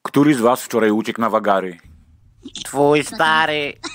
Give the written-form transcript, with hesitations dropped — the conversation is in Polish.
Który z was wczoraj uciekł na wagary? Twój stary.